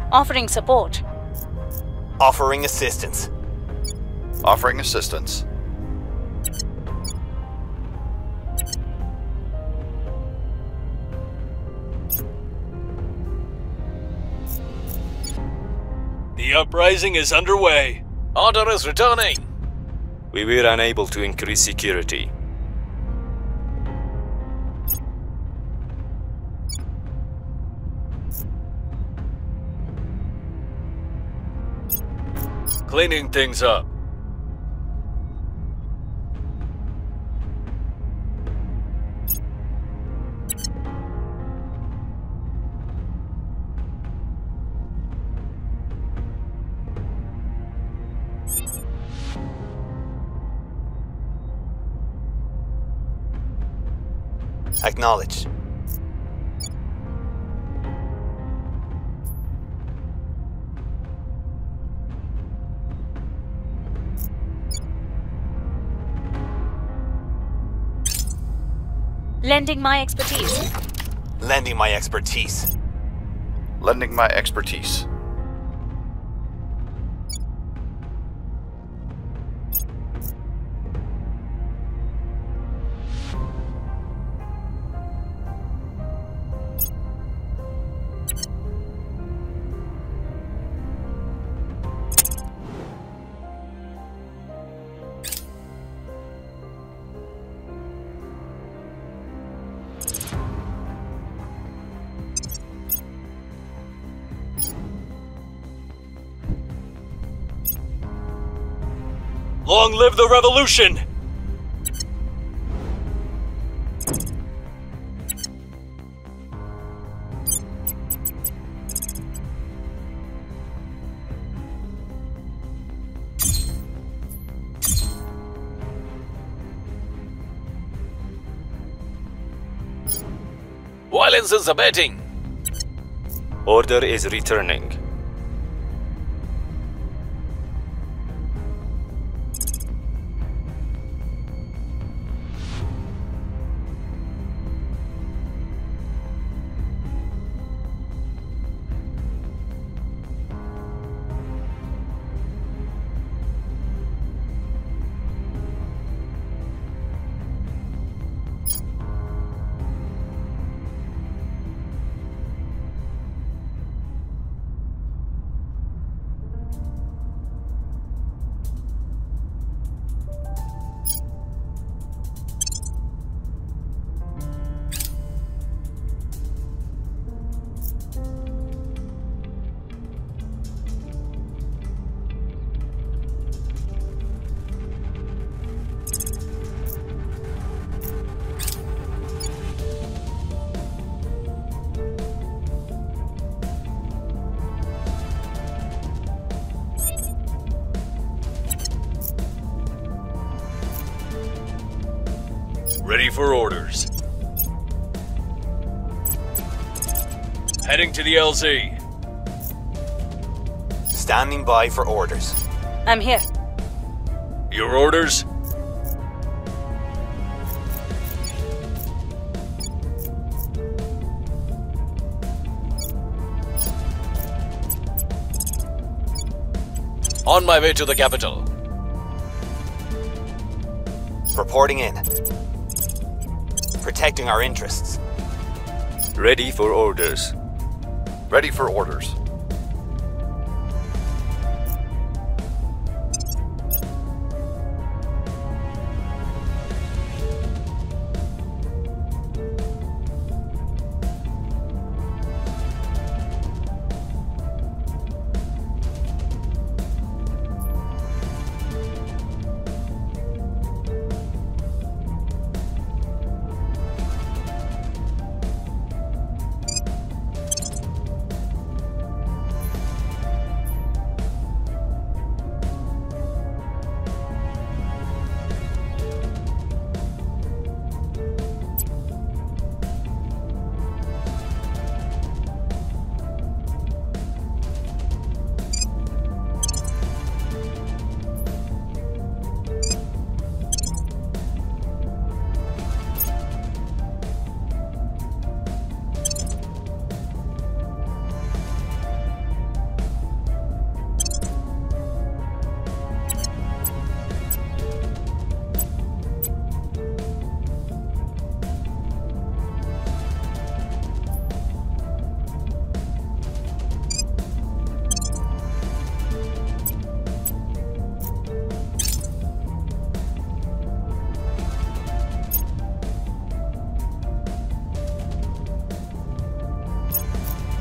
Offering support. Offering assistance. Offering assistance. The uprising is underway. Order is returning. We were unable to increase security. Cleaning things up. Acknowledged. Lending my expertise. Lending my expertise. Lending my expertise. Long live the revolution! Violence is abating. Order is returning. Ready for orders. Heading to the LZ. Standing by for orders. I'm here. Your orders? On my way to the capital. Reporting in. Protecting our interests. Ready for orders. Ready for orders.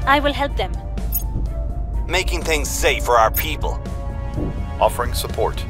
I will help them. Making things safe for our people. Offering support.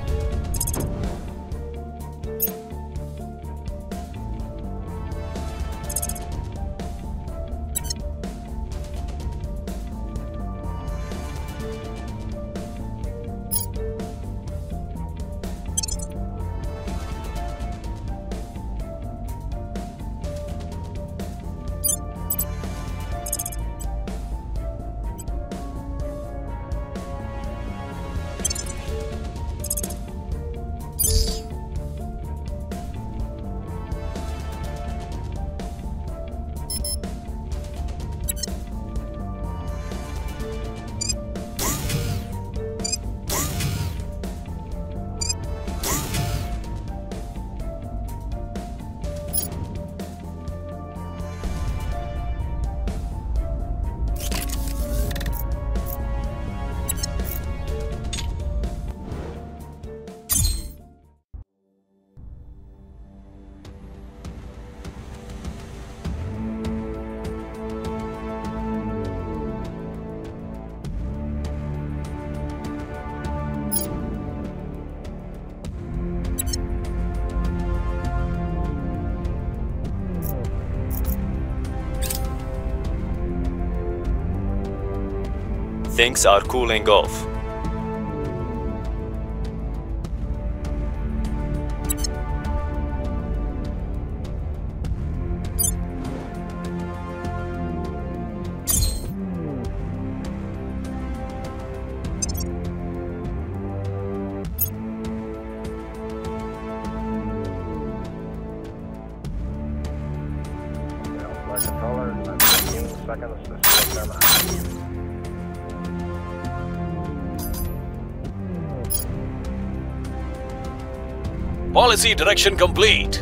Things are cooling off. My controller, 15 seconds to see them out. Policy direction complete.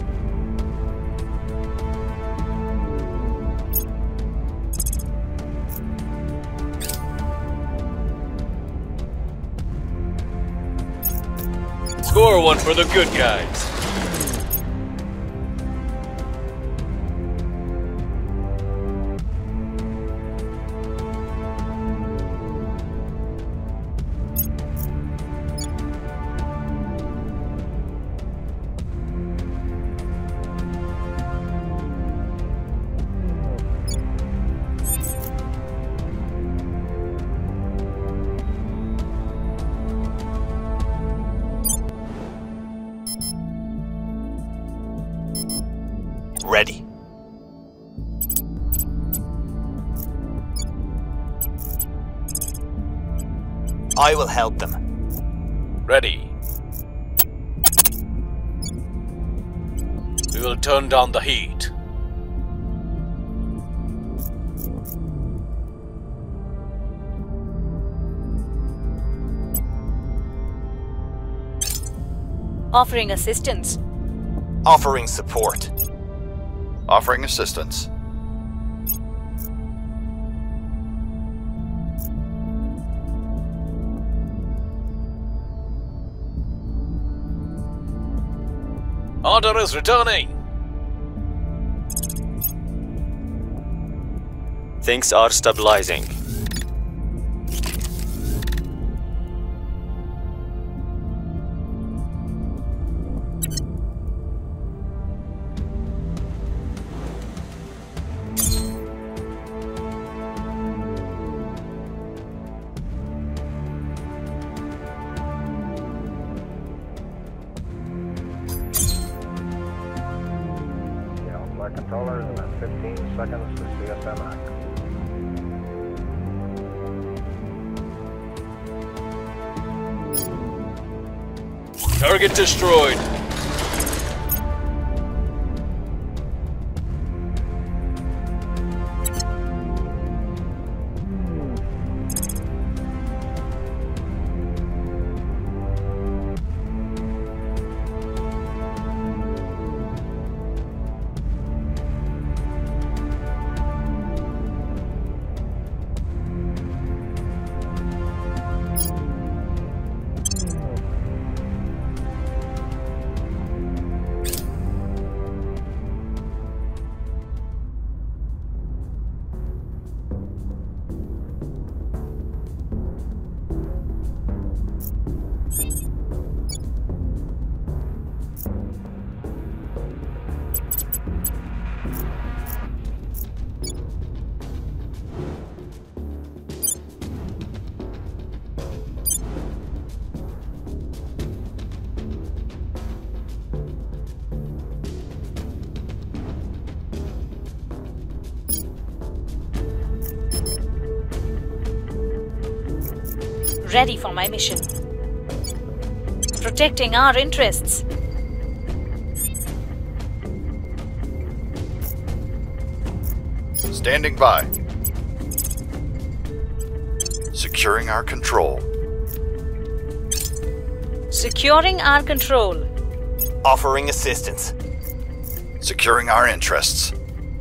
Score one for the good guys. Ready. I will help them. Ready. We will turn down the heat. Offering assistance. Offering support. Offering assistance. Order is returning. Things are stabilizing. My controller, and 15 seconds to CSM act. Target destroyed. Ready for my mission. Protecting our interests. Standing by. Securing our control. Securing our control. Offering assistance. Securing our interests.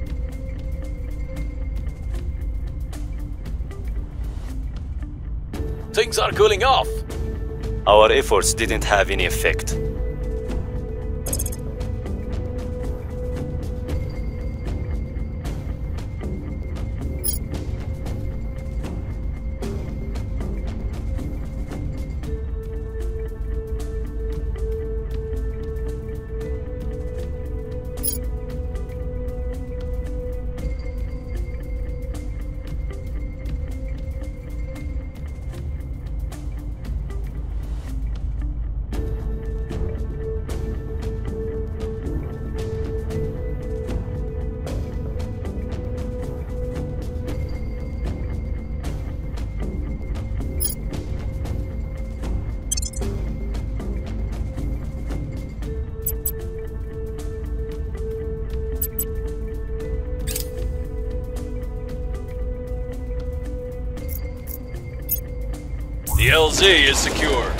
Things are cooling off. Our efforts didn't have any effect. The LZ is secure.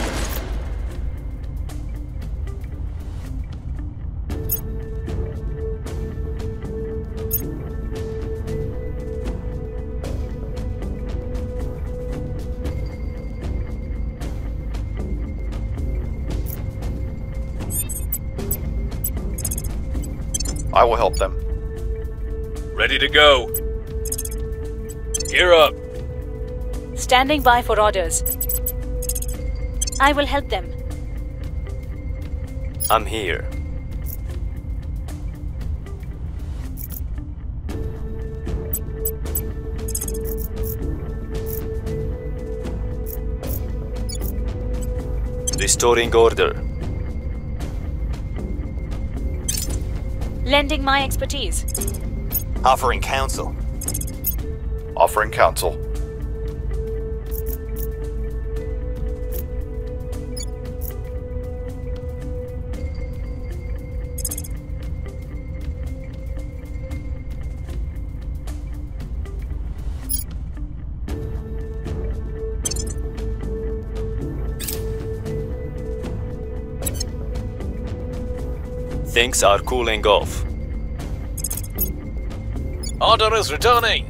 I will help them. Ready to go. Gear up. Standing by for orders. I will help them. I'm here. Restoring order. Lending my expertise. Offering counsel. Offering counsel. Things are cooling off. Order is returning.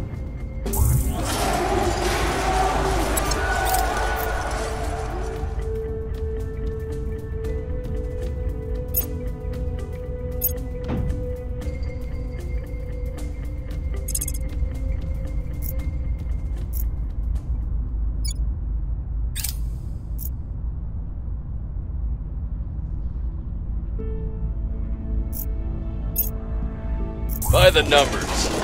By the numbers.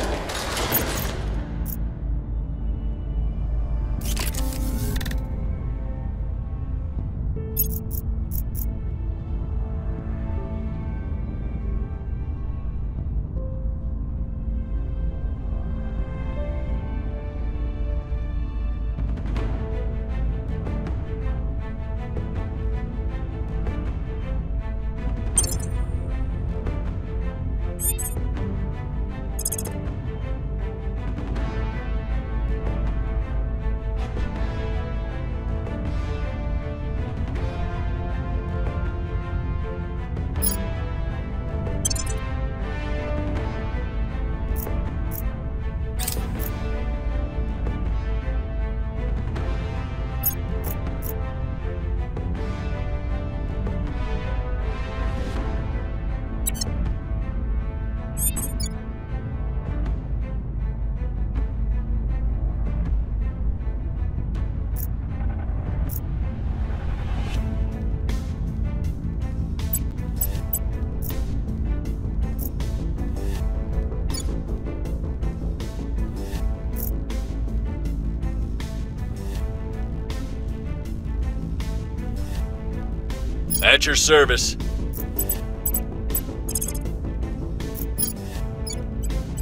At your service.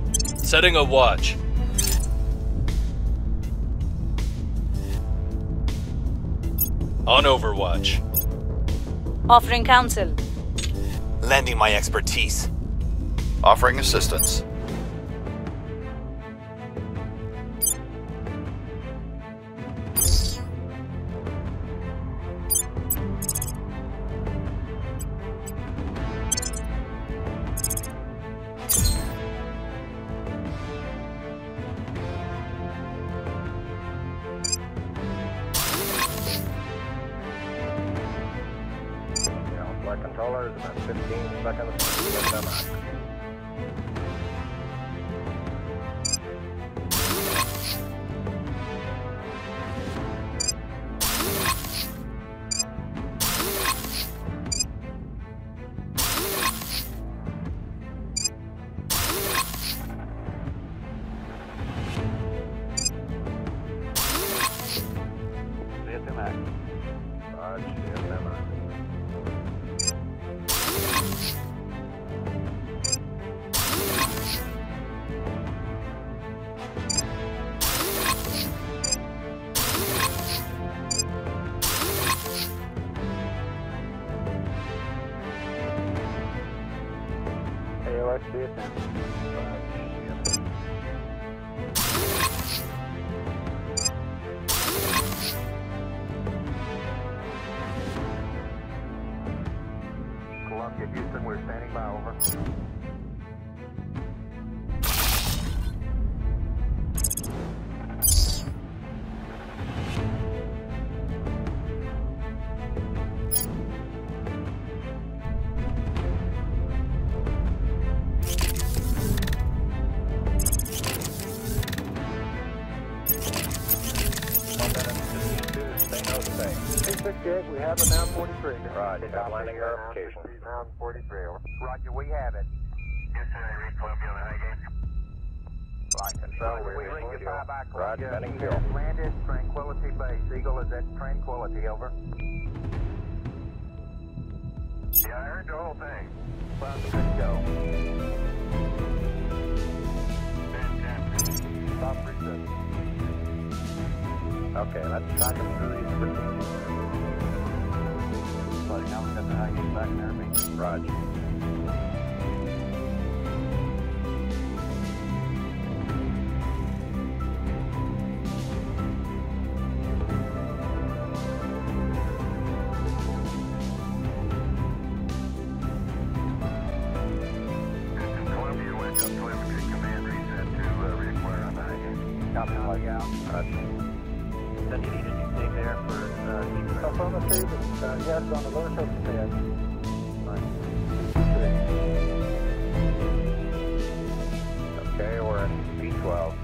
Setting a watch. On overwatch. Offering counsel. Lending my expertise. Offering assistance. Flight controllers, about 15 seconds to CSM. Columbia, Houston, we're standing by, over. We have it now, 43. Roger, landing verification. Now 43, over. Roger, we have it. Yes, sir, Columbia on the high gate. Flight control, we ring you back. Roger, landing field. Landed, Tranquility Base. Eagle is at Tranquility, over. Yeah, I heard the whole thing. Well, let's go. Fantastic. Stop reset. Okay, let's track them through these procedures. Now we got the high gate back there, me. Roger. Columbia went up telemetry command reset to reacquire on the high gate. Copy, plug out. Roger. Then you need a new thing there for affirmative, yes, on the lower surface pad. Okay, we're in P12.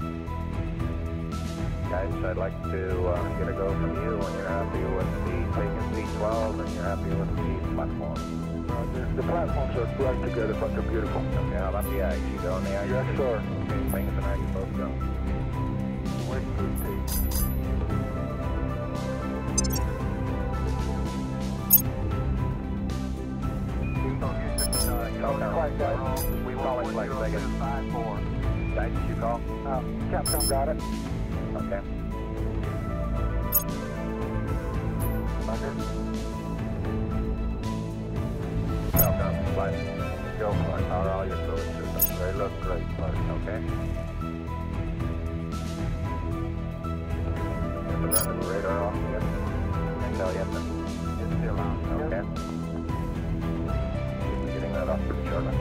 Guys, I'd like to get a go from you when you're happy with the taken P12 and you're happy with the platform. The platforms are right together, but they're beautiful. Okay, how about the eggs? You go on the eggs? Yes, sir. Okay, things and eggs both go. Where's the we call it like Vegas 5-4. Guys, did you call? Capcom got it. Okay. Roger. Capcom, flight. Go flight. How are all your fluid systems? They look great, flight. Okay. Have the rest of the radar off yet? No, yet. It's still on. Okay. Getting that off for the Charlie.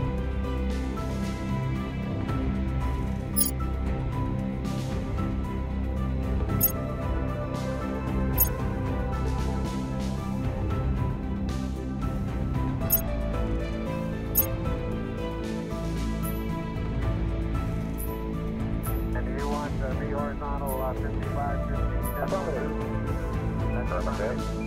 And do you want the horizontal 55, 50? Affirmative. That's affirmative.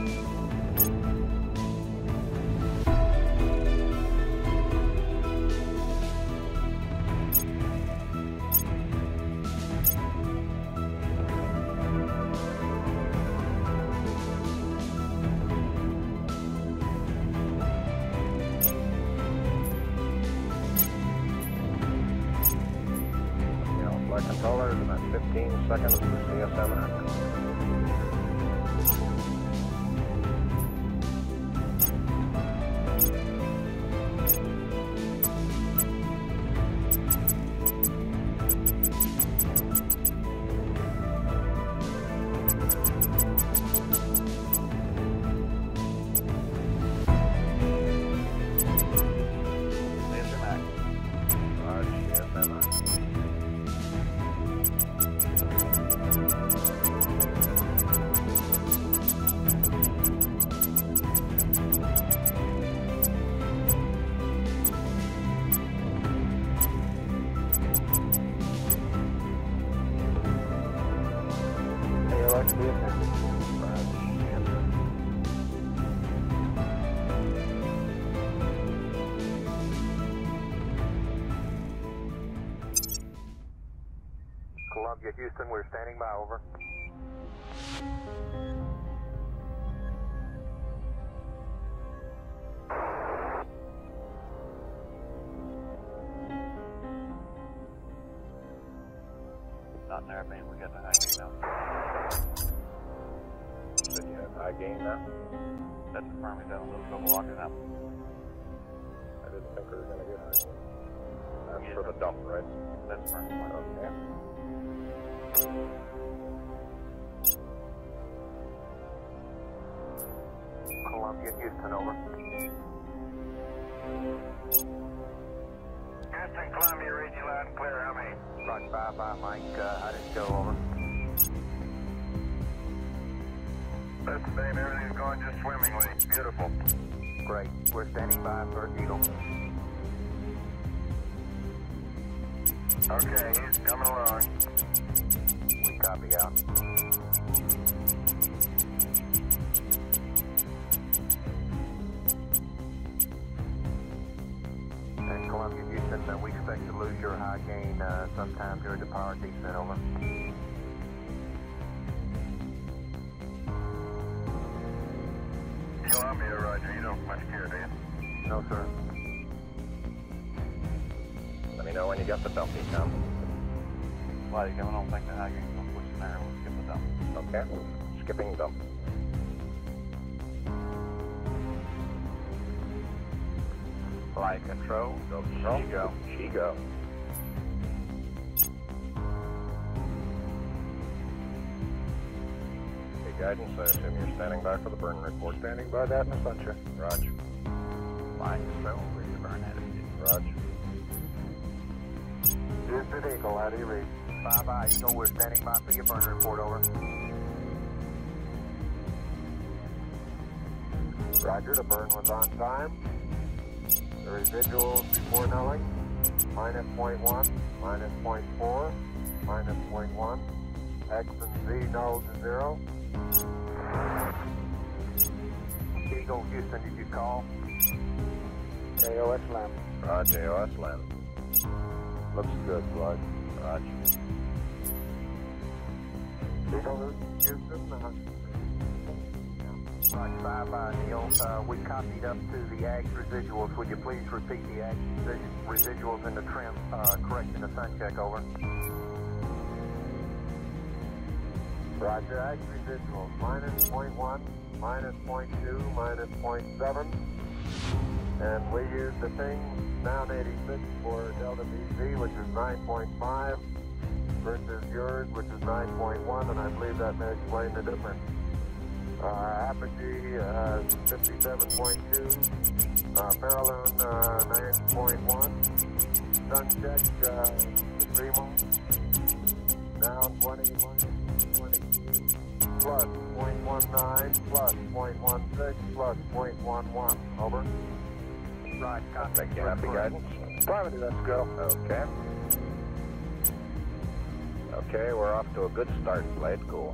Flight controllers, about 15 seconds to CSM. Columbia, Houston, we're standing by, over. Not in there, man. We got the high gain now. Did you have high gain now? That's affirming down a little bit. We'll lock it up. I didn't think we were going to get high gain. That's for the dump, right? That's affirming. Okay. Columbia, Houston, over. Houston, Columbia, read you loud and clear. How many? Roger, bye, Mike. How did it go, over? That's the same. Everything's going just swimmingly. Beautiful. Great. We're standing by for Eagle. Okay, he's coming along. We copy out. And Columbia, Houston, we expect to lose your high gain sometime during the power descent, over. Columbia, roger. You don't much care, do you? No, sir. Let me know when you got the dump, come. While you're coming on, think the high gain's going to push in there. We'll skip the dump. Okay. Skipping dump. Flight control. Go control. She go. She go. Hey, guidance. I assume you're standing by for the burn report. Standing by that in the sunshine. Roger. Flight control. Ready to burn attitude. Roger. Houston Eagle, how do you read? Bye, Eagle. We're standing by for your burn report, over. Roger, the burn was on time. The residuals before nulling, minus 0.1, minus 0.4, minus 0.1. X and Z null to 0. Eagle, Houston, did you call? AOS land. Roger, AOS land. Looks good, Floyd. Roger. Eagle, Houston, Roger, bye, Neil. We copied up to the ag residuals. Would you please repeat the ag residuals in the trim, correction of sun check, over? Roger, ag residuals, minus 0.1, minus 0.2, minus 0.7. And we use the thing, down 86 for delta BZ, which is 9.5, versus yours, which is 9.1, and I believe that may explain the difference. Apogee 57.2, Paraloon 9.1, sun check Primo down 20, minus 22, plus 0.19, plus 0.16, plus 0.11. Over. Right, contact you. Happy guidance. Private, let's go. Okay. Okay, we're off to a good start, Blade. Cool.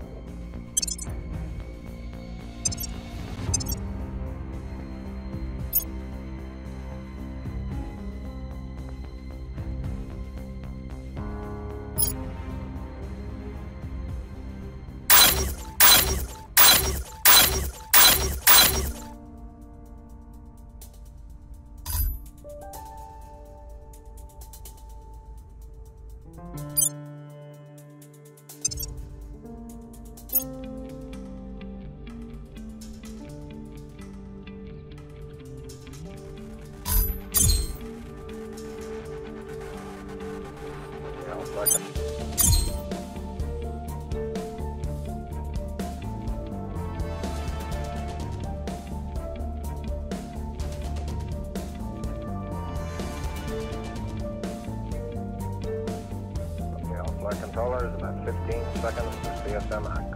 Controllers, about 15 seconds to CSM act.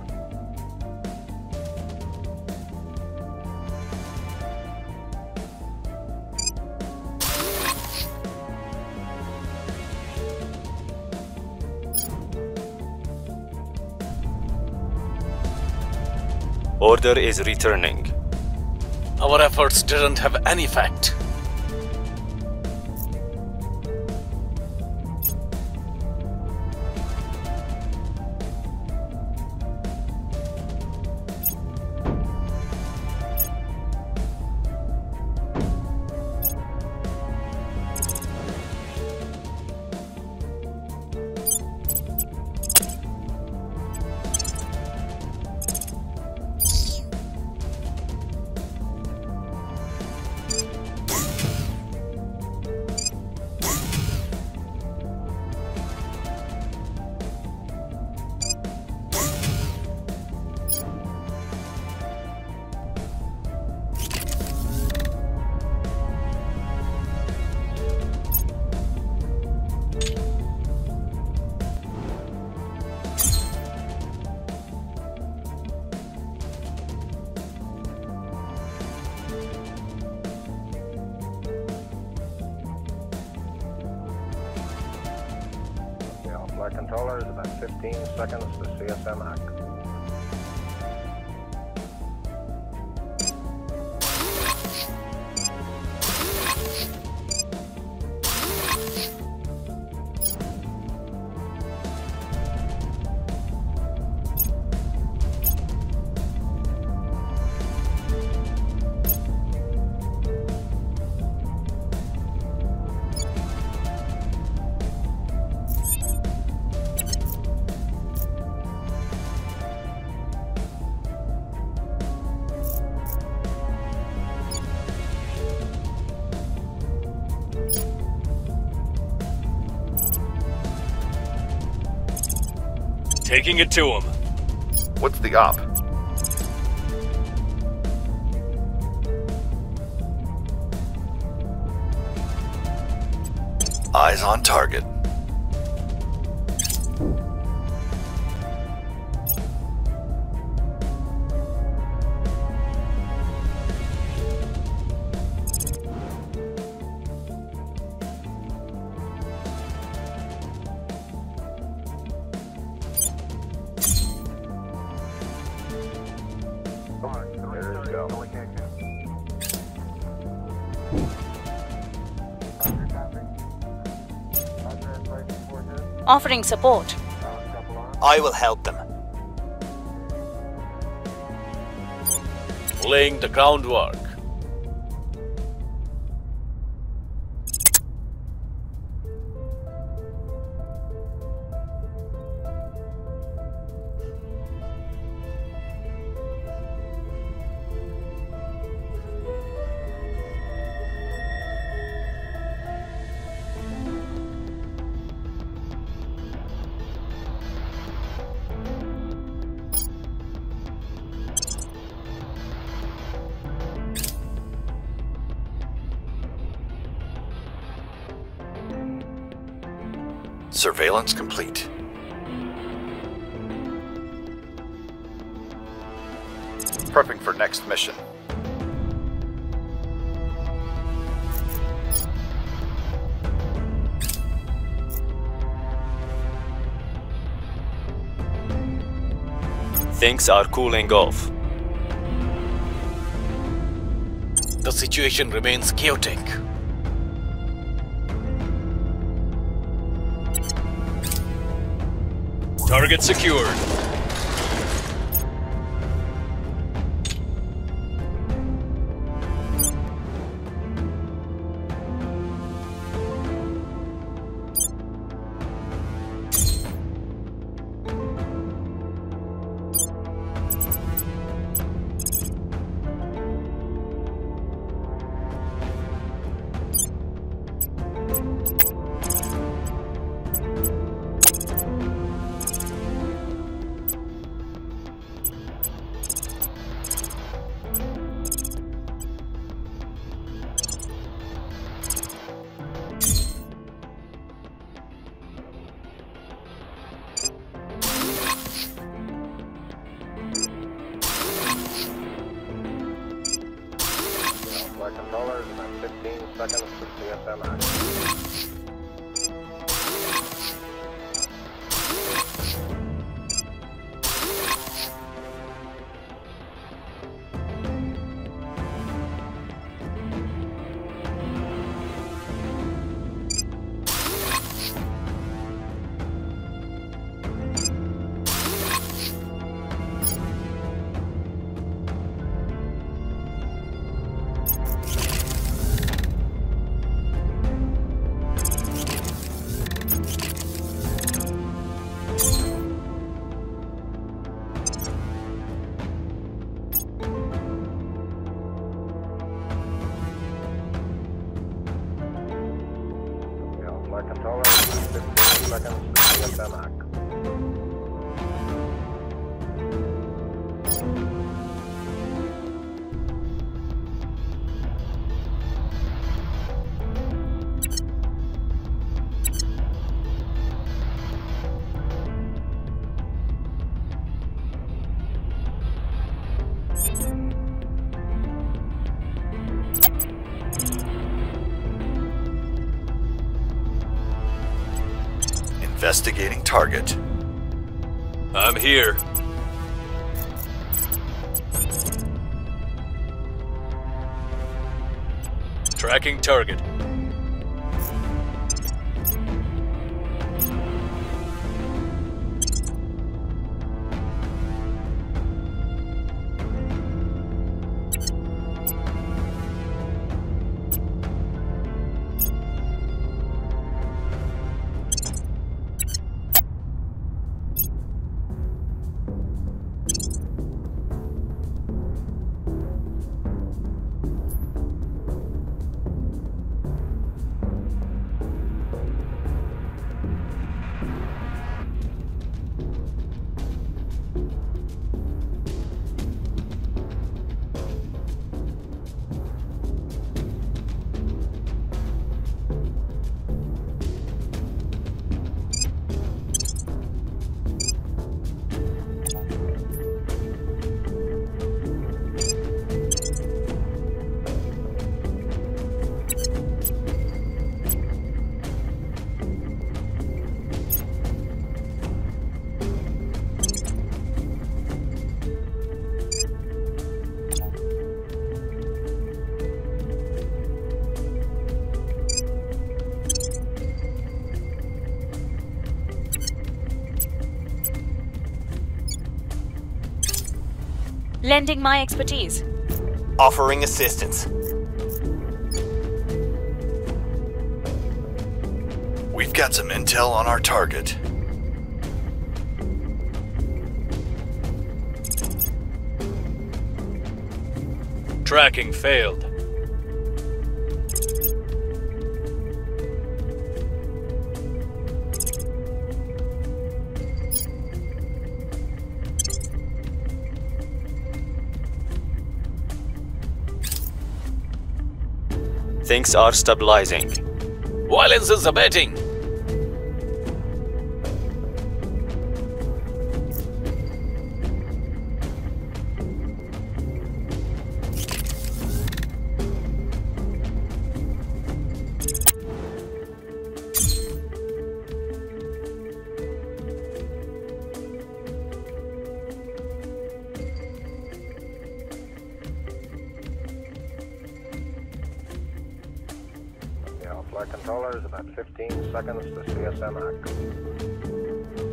Order is returning. Our efforts didn't have any effect. controllers, about 15 seconds to CSM hack. Taking it to him. What's the op? Eyes on target. Offering support. I will help them. Laying the groundwork. Surveillance complete. Prepping for next mission. Things are cooling off. The situation remains chaotic. Target secured. Controllers, about 15 seconds to CSM hack. Controller, 15 seconds to CSM hack. Investigating target. I'm here. Tracking target. Lending my expertise. Offering assistance. We've got some intel on our target. Tracking failed. Things are stabilizing. Violence is abating. Flight controllers, about 15 seconds to CSMX.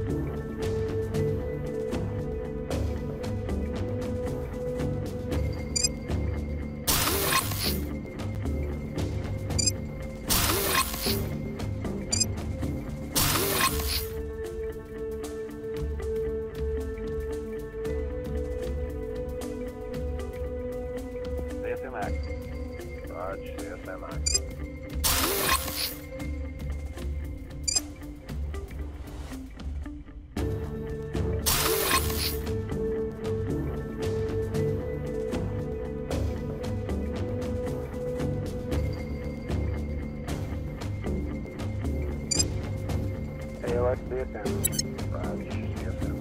CSMX. Roger, CSMX. AOX CSM. Roger, CSM.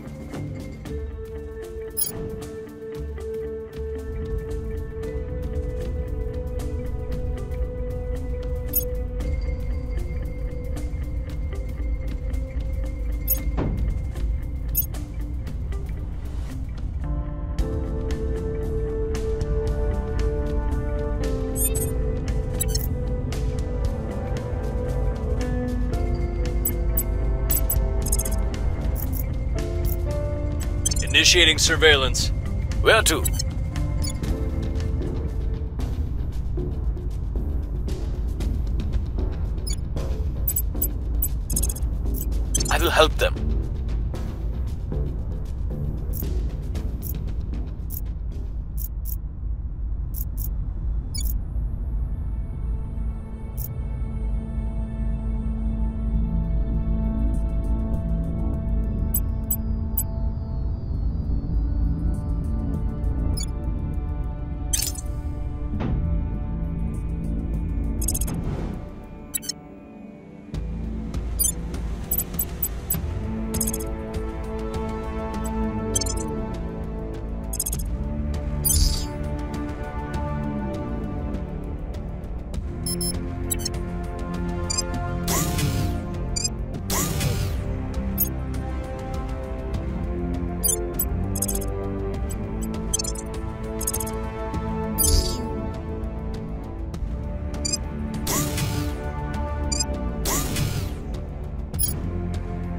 Initiating surveillance. Where to? I will help them.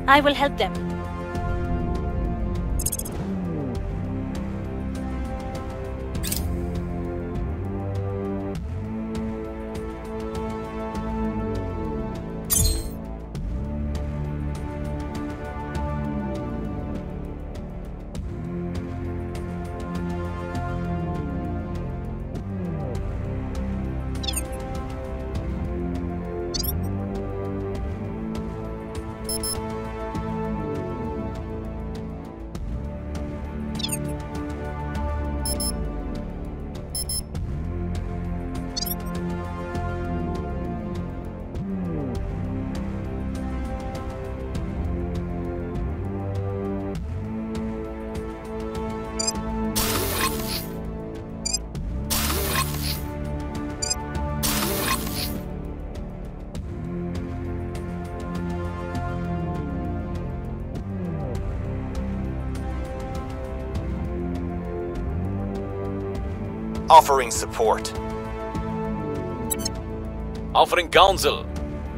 I will help them. Offering support. Offering counsel.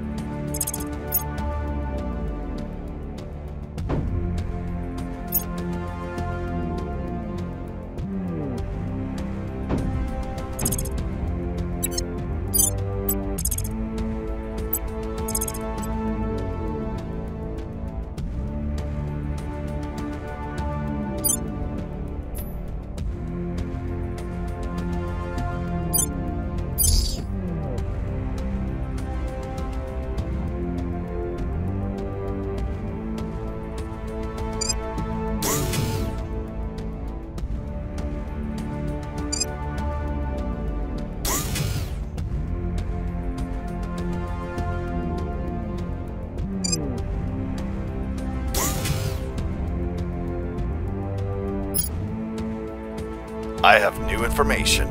I have new information.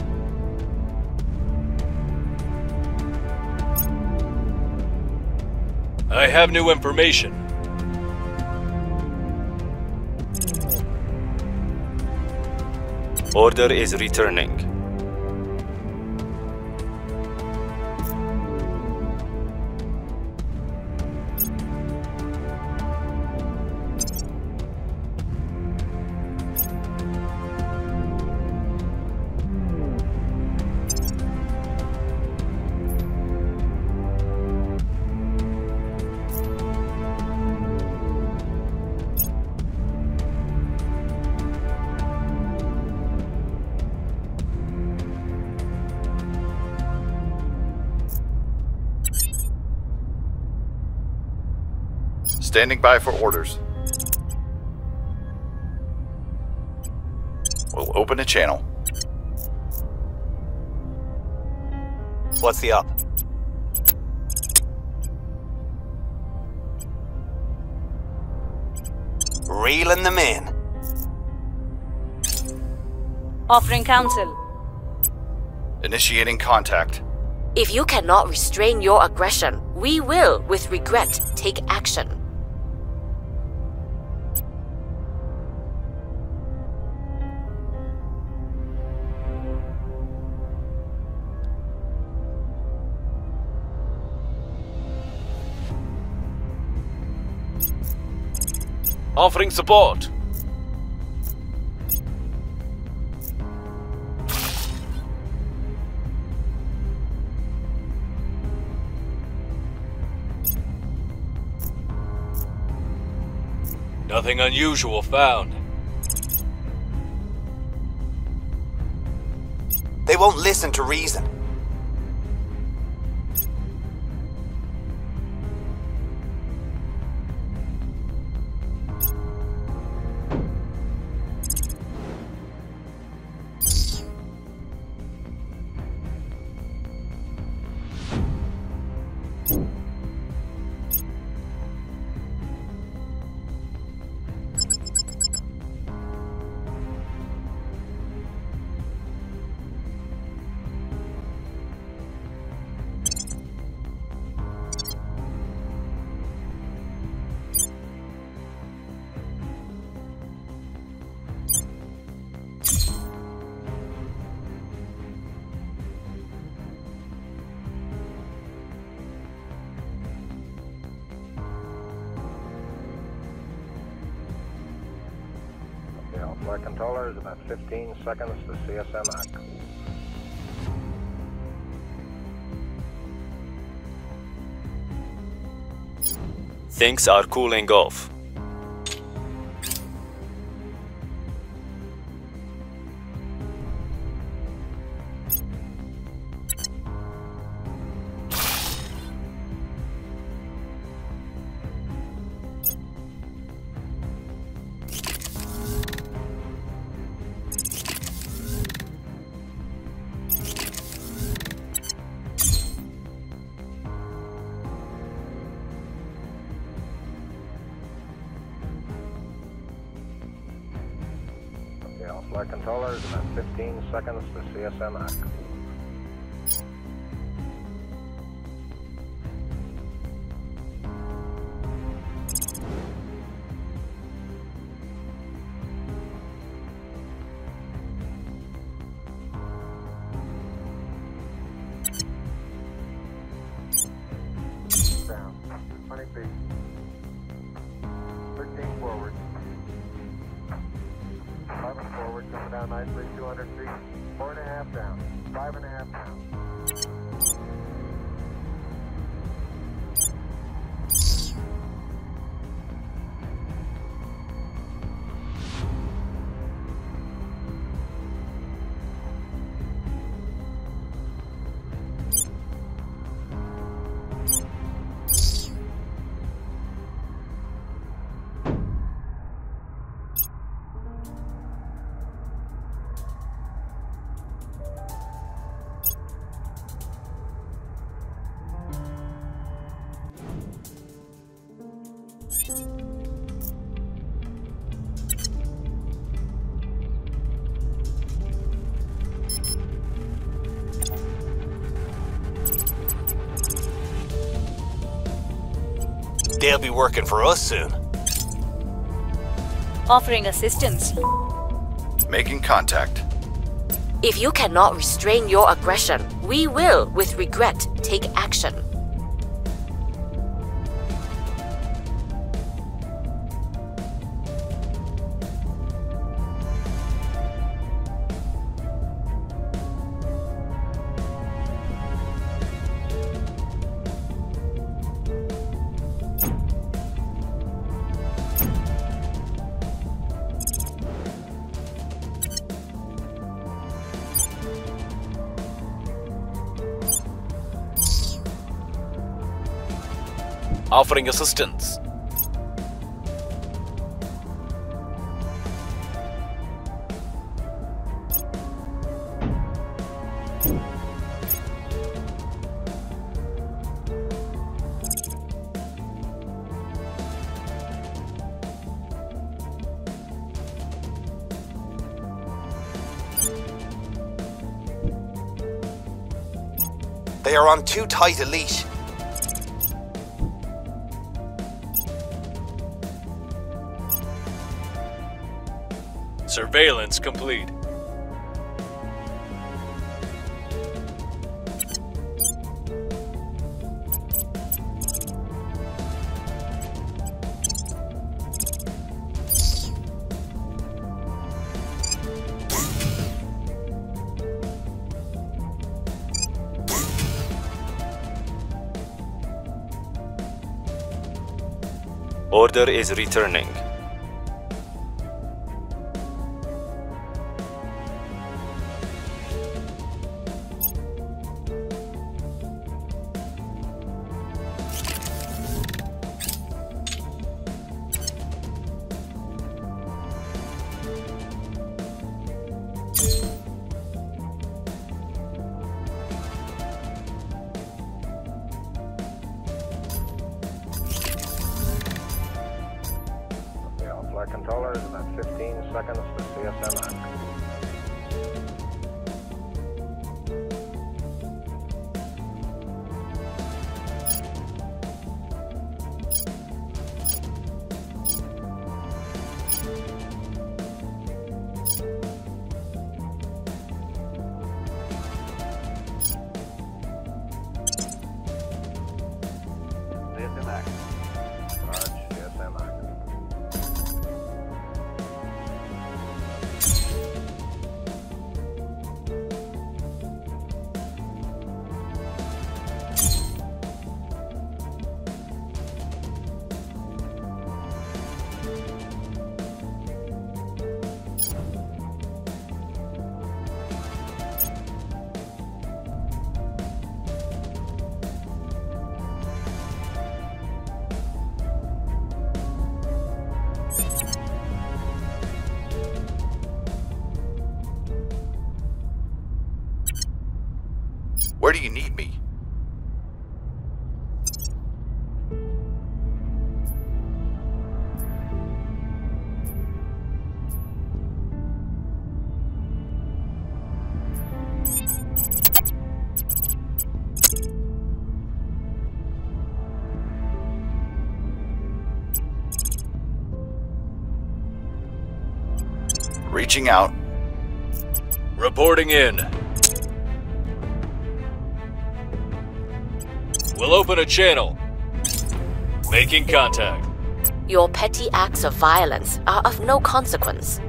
I have new information. Order is returning. Standing by for orders. We'll open a channel. What's the up? Reeling them in. Offering counsel. Initiating contact. If you cannot restrain your aggression, we will, with regret, take action. Offering support. Nothing unusual found. They won't listen to reason. flight controllers, about 15 seconds to CSM act. Things are cooling off. Flight controllers, about 15 seconds to CSM act. Down, 20 feet. 13 forward. 11 forward, coming down nicely, 200 feet. 4.5 down, 5.5 down. They'll be working for us soon. Offering assistance. Making contact. If you cannot restrain your aggression, we will, with regret, take action. Offering assistance. They are on too tight a leash. Surveillance complete. Order is returning. Flight controllers, about 15 seconds to CSM act. CSM act. Roger, CSM act. Reaching out. Reporting in. We'll open a channel. Making contact. Your petty acts of violence are of no consequence.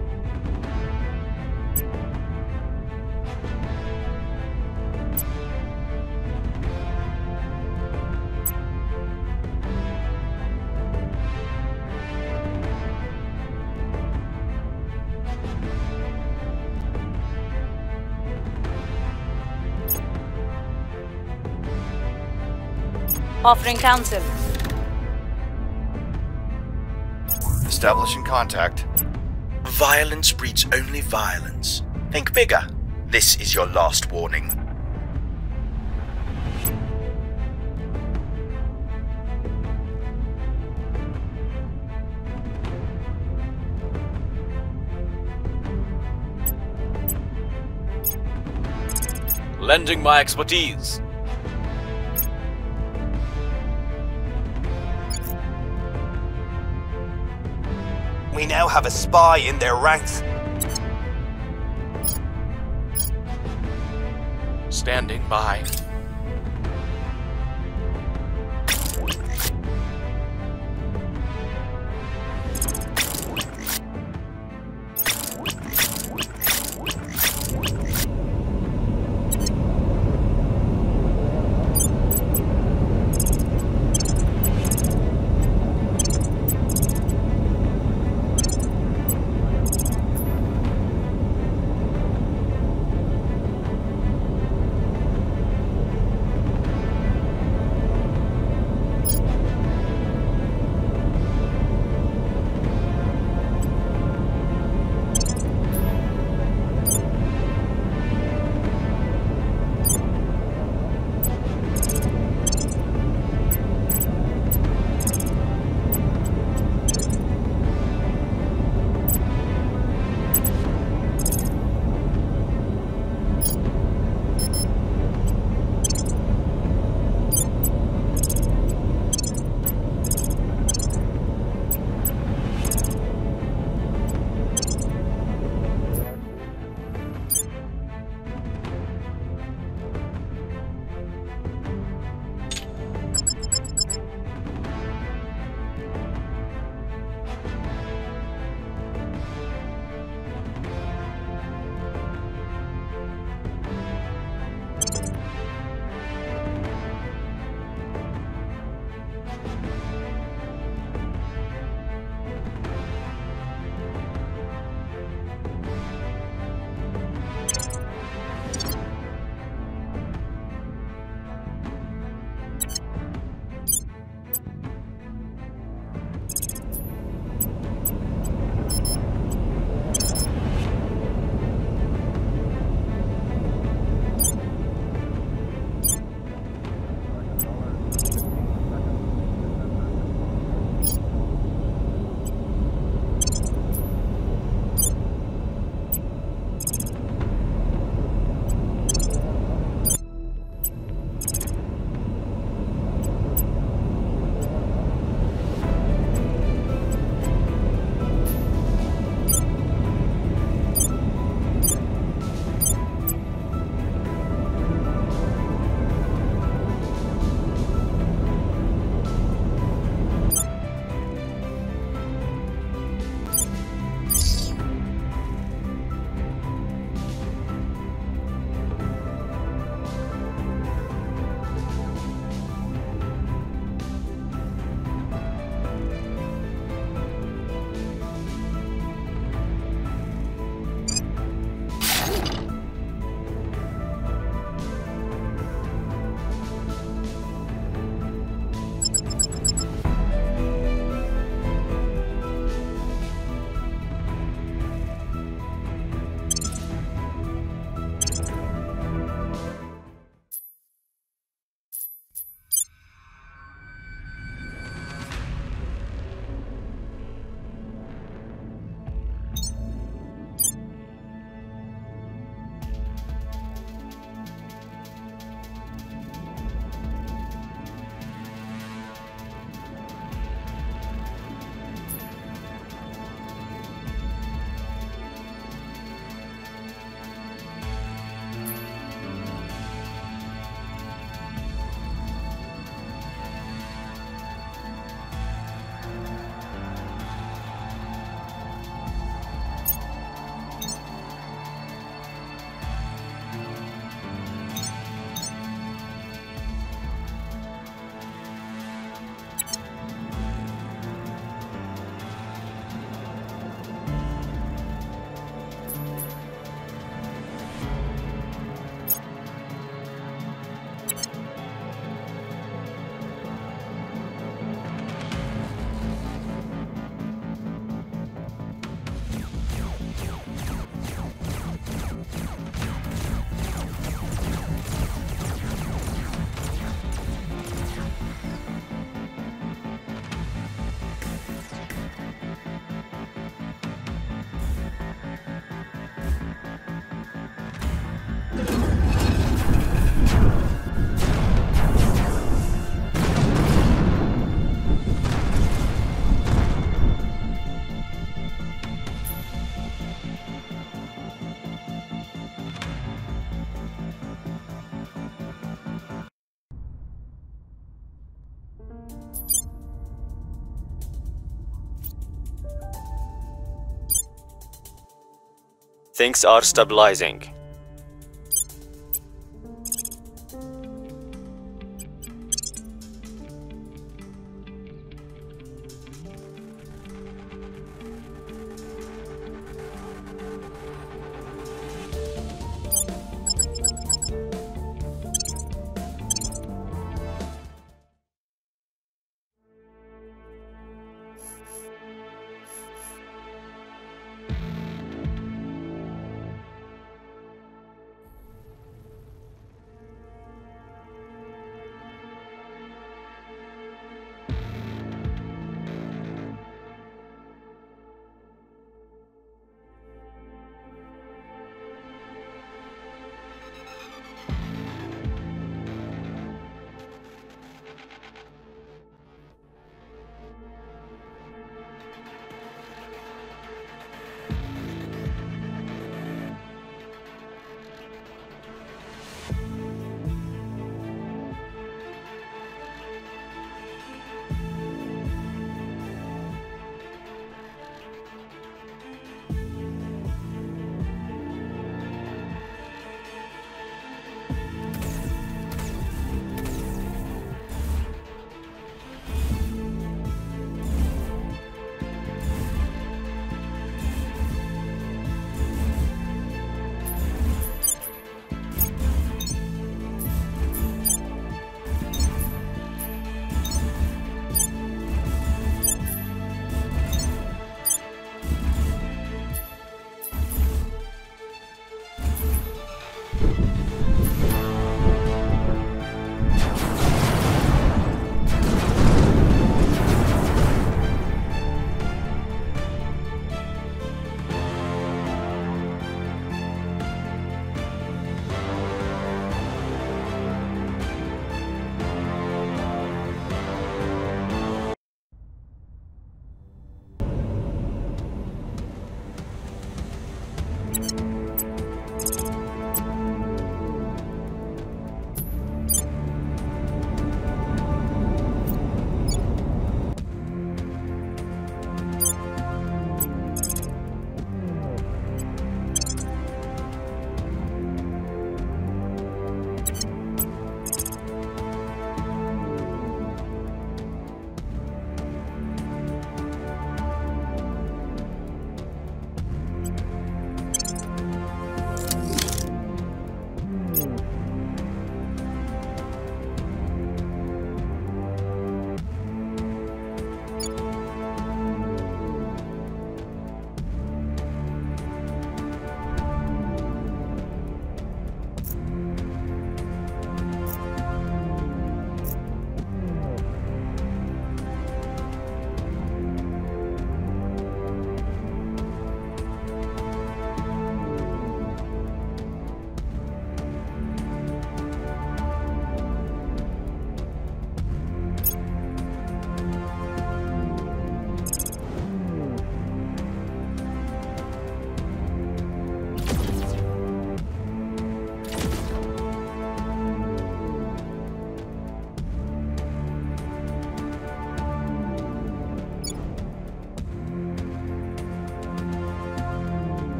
Offering counsel. Establishing contact. Violence breeds only violence. Think bigger. This is your last warning. Lending my expertise. We now have a spy in their ranks. Standing by. Things are stabilizing.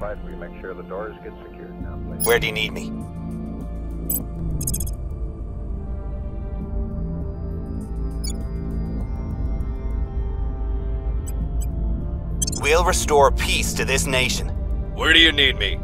firefight, we make sure the doors get secured now, please. Where do you need me? We'll restore peace to this nation. Where do you need me?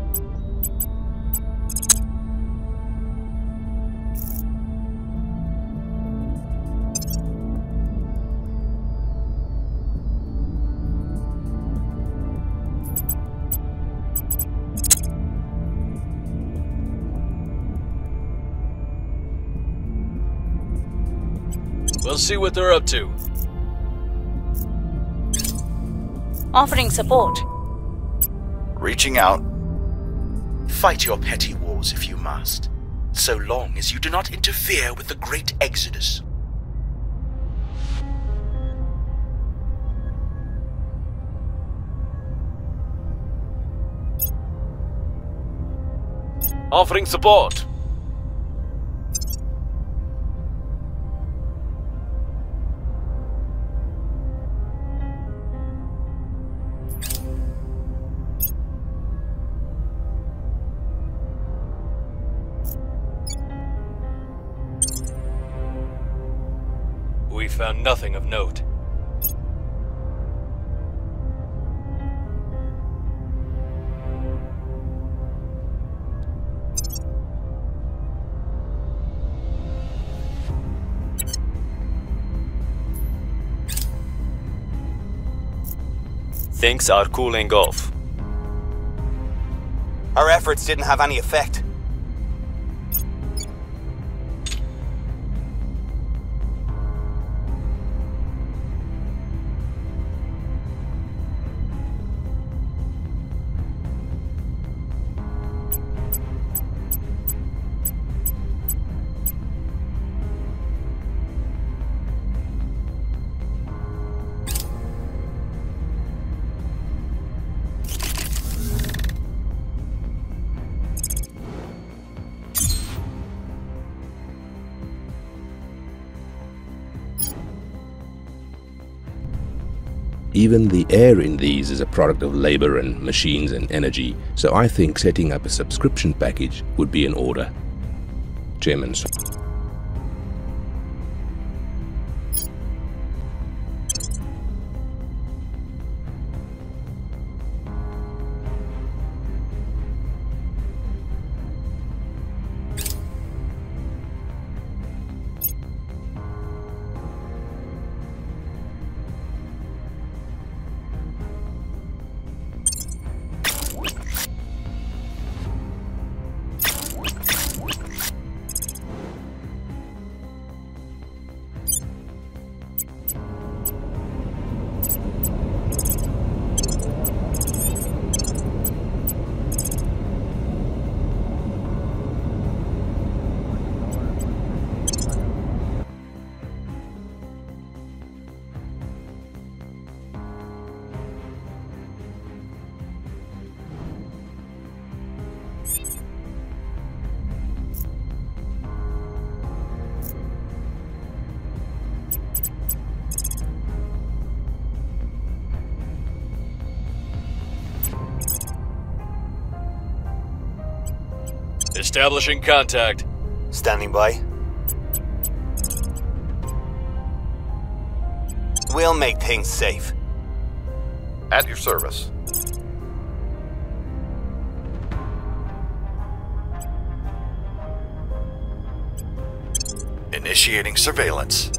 We'll see what they're up to. Offering support. Reaching out. Fight your petty wars if you must, so long as you do not interfere with the great exodus. Offering support. We found nothing of note. Things are cooling off. Our efforts didn't have any effect. Even the air in these is a product of labor and machines and energy, so I think setting up a subscription package would be in order. Chairman. Establishing contact. Standing by. We'll make things safe. At your service. Initiating surveillance.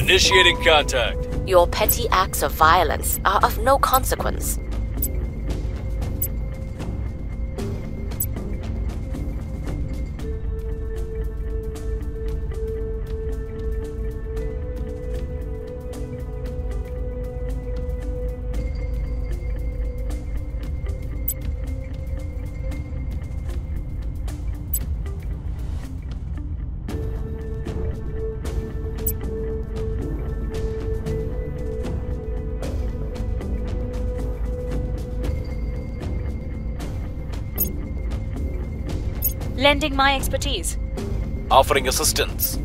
Initiating contact. Your petty acts of violence are of no consequence. Lending my expertise. Offering assistance.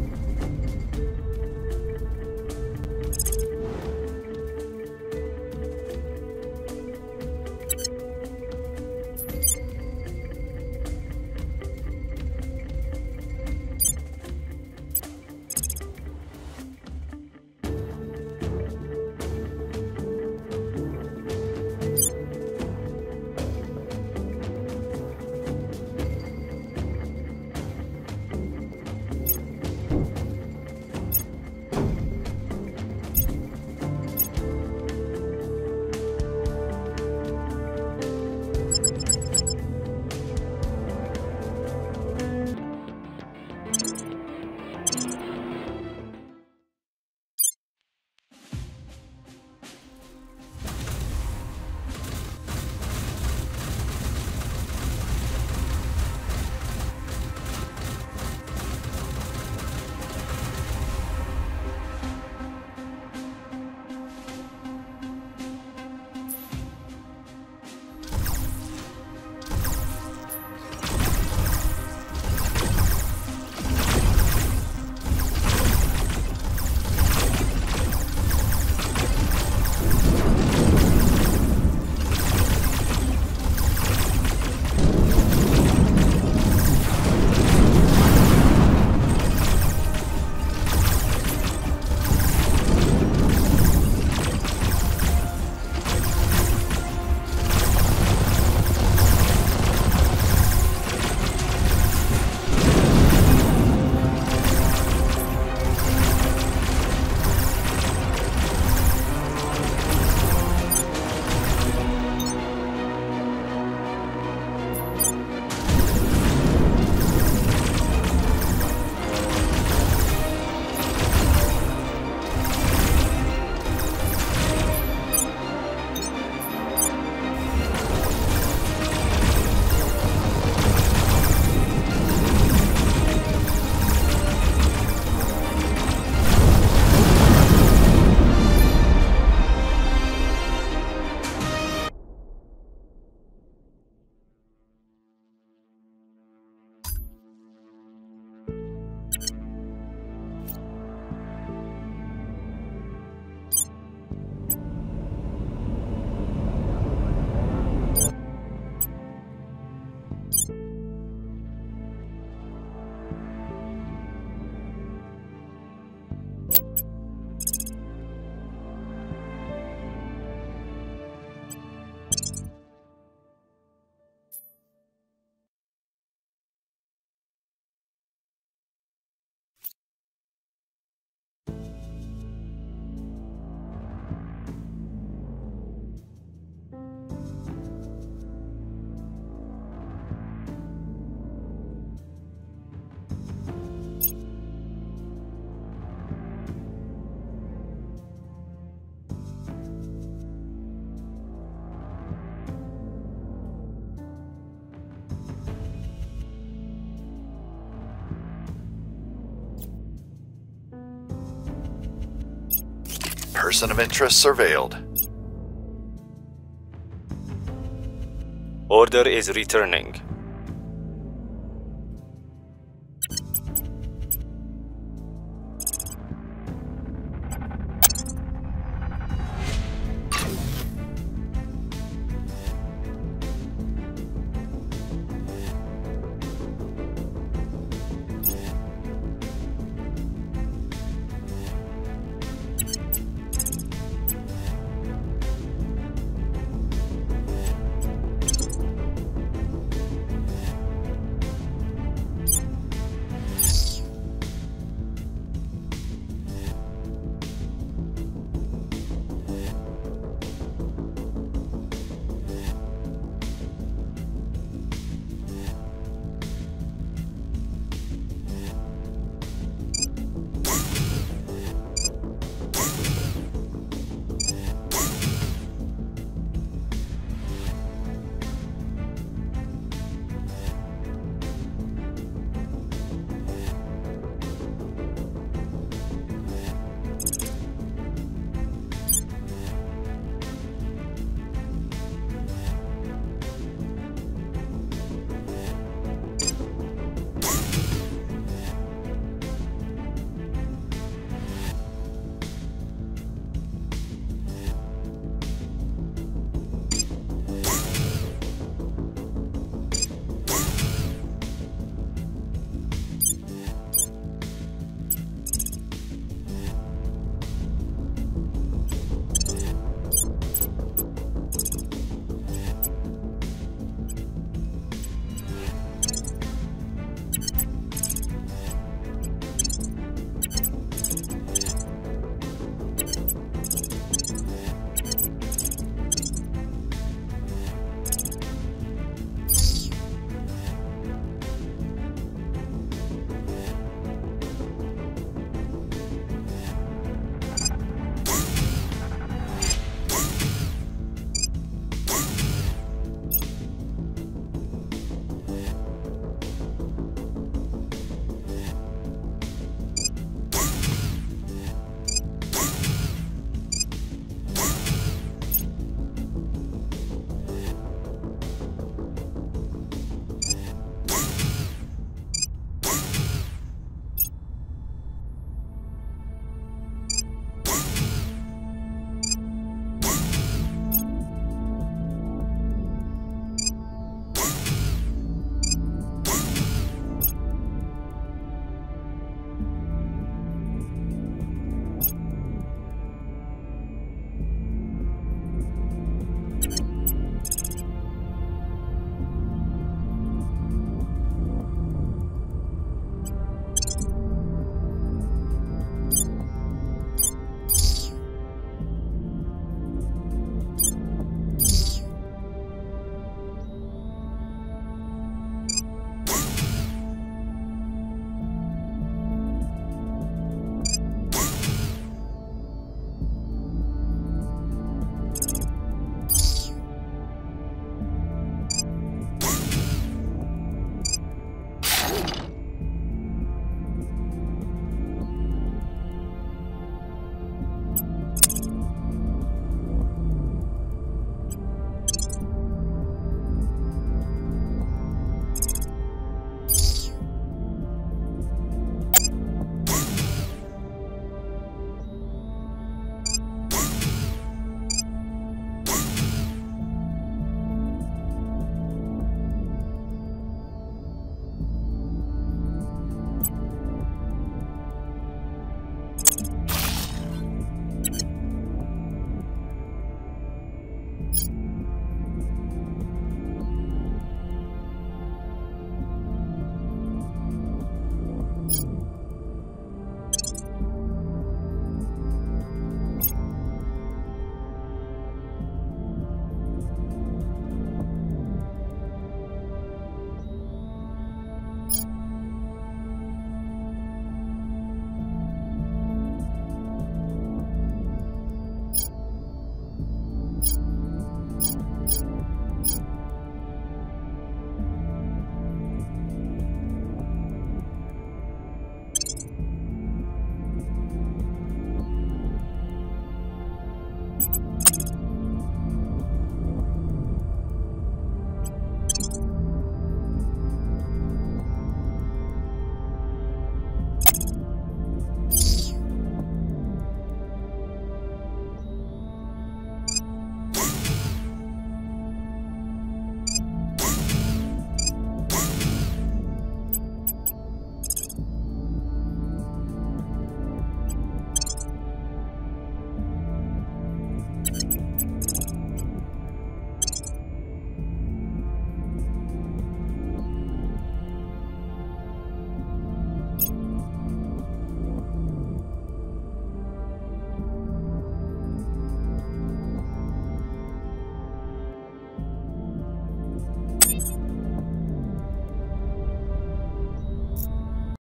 Person of interest surveilled. Order is returning.